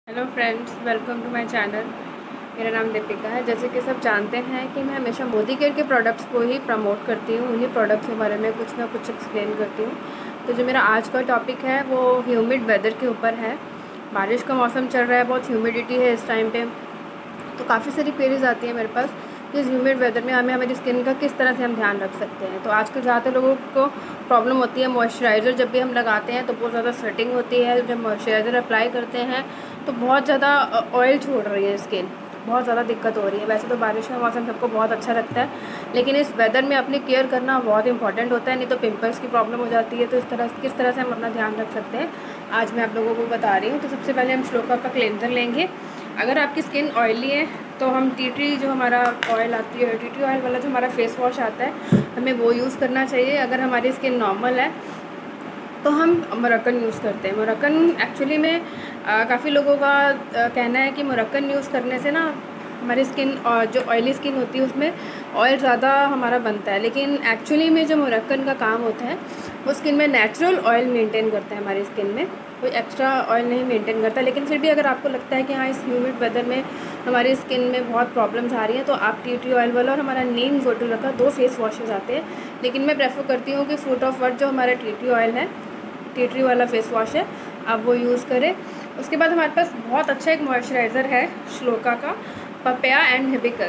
Hello friends, welcome to my channel. मेरा नाम दीपिका है। जैसे कि सब जानते हैं कि मैं हमेशा मोदी केयर के प्रोडक्ट्स को ही प्रमोट करती हूँ, उन्हीं प्रोडक्ट्स के बारे में कुछ ना कुछ एक्सप्लेन करती हूँ। तो जो मेरा आज का टॉपिक है वो ह्यूमिड वेदर के ऊपर है। बारिश का मौसम चल रहा है, बहुत ह्यूमिडिटी है इस टाइम पे, तो काफ़ी सारी क्वेरीज आती है मेरे पास कि इस ह्यूमिड वेदर में हमारी स्किन का किस तरह से हम ध्यान रख सकते हैं। तो आजकल ज़्यादातर लोगों को प्रॉब्लम होती है मॉइस्चराइज़र जब भी हम लगाते हैं तो बहुत ज़्यादा स्वेटिंग होती है। जब मॉइस्चराइज़र अप्लाई करते हैं तो बहुत ज़्यादा ऑयल छोड़ रही है स्किन, बहुत ज़्यादा दिक्कत हो रही है। वैसे तो बारिश का मौसम सबको बहुत अच्छा लगता है, लेकिन इस वेदर में अपनी केयर करना बहुत इंपॉर्टेंट होता है, नहीं तो पिंपल्स की प्रॉब्लम हो जाती है। तो किस तरह से हम अपना ध्यान रख सकते हैं आज मैं आप लोगों को बता रही हूँ। तो सबसे पहले हम श्लोका का क्लेंजर लेंगे। अगर आपकी स्किन ऑयली है तो हम टी ट्री जो हमारा ऑयल आती है, टी ट्री ऑयल वाला जो हमारा फेस वॉश आता है, हमें वो यूज़ करना चाहिए। अगर हमारी स्किन नॉर्मल है तो हम मोरक्कन यूज़ करते हैं। मोरक्कन एक्चुअली में काफ़ी लोगों का कहना है कि मोरक्कन यूज़ करने से ना हमारी स्किन और जो ऑयली स्किन होती है उसमें ऑयल ज़्यादा हमारा बनता है, लेकिन एक्चुअली में जो मोरक्कन का काम होता है वो स्किन में नेचुरल ऑयल मेंटेन करता है। हमारी स्किन में कोई एक्स्ट्रा ऑयल नहीं मेंटेन करता। लेकिन फिर भी अगर आपको लगता है कि हाँ, इस ह्यूमिड वेदर में हमारी स्किन में बहुत प्रॉब्लम्स आ रही हैं, तो आप टी ट्री ऑयल वाला और हमारा नीम गोटुला का 2 फेस वॉशेज़ आते हैं, लेकिन मैं प्रेफर करती हूँ कि फूट ऑफ वर्थ जो हमारा टी ट्री ऑयल है, टी ट्री वाला फेस वॉश है, आप वो यूज़ करें। उसके बाद हमारे पास बहुत अच्छा एक मॉइस्चराइज़र है श्लोका का, पपाया एंड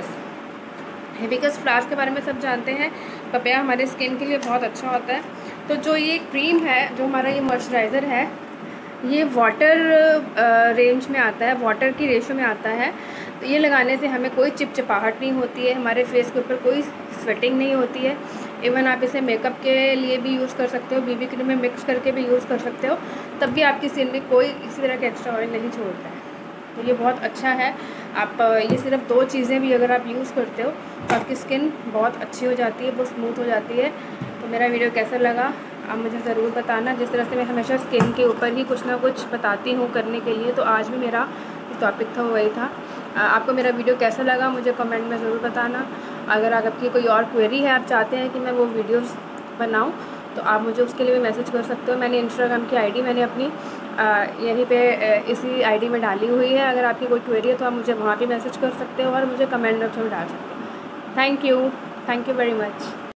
हिबिस्कस फ्लावर्स के बारे में सब जानते हैं। पपाया हमारे स्किन के लिए बहुत अच्छा होता है। तो जो ये क्रीम है, जो हमारा ये मॉइस्चराइज़र है, ये वाटर रेंज में आता है, वाटर की रेशो में आता है। तो ये लगाने से हमें कोई चिपचिपाहट नहीं होती है, हमारे फेस के ऊपर कोई स्वेटिंग नहीं होती है। इवन आप इसे मेकअप के लिए भी यूज़ कर सकते हो, बीबी क्रीम में मिक्स करके भी यूज़ कर सकते हो, तब भी आपकी स्किन में कोई इसी तरह का एक्स्ट्रा ऑयल नहीं छोड़ता है। तो ये बहुत अच्छा है। आप ये सिर्फ 2 चीज़ें भी अगर आप यूज़ करते हो तो आपकी स्किन बहुत अच्छी हो जाती है, बहुत स्मूथ हो जाती है। तो मेरा वीडियो कैसा लगा आप मुझे ज़रूर बताना। जिस तरह से मैं हमेशा स्किन के ऊपर ही कुछ ना कुछ बताती हूँ करने के लिए, तो आज भी मेरा जो टॉपिक था वो वही था। आपको मेरा वीडियो कैसा लगा मुझे कमेंट में ज़रूर बताना। अगर आपकी कोई और क्वेरी है, आप चाहते हैं कि मैं वो वीडियोस बनाऊं, तो आप मुझे उसके लिए भी मैसेज कर सकते हो। मैंने इंस्टाग्राम की आईडी मैंने अपनी यहीं पे इसी आईडी में डाली हुई है। अगर आपकी कोई क्वेरी है तो आप मुझे वहाँ भी मैसेज कर सकते हो और मुझे कमेंट बॉक्स में डाल सकते हो। Thank you very much.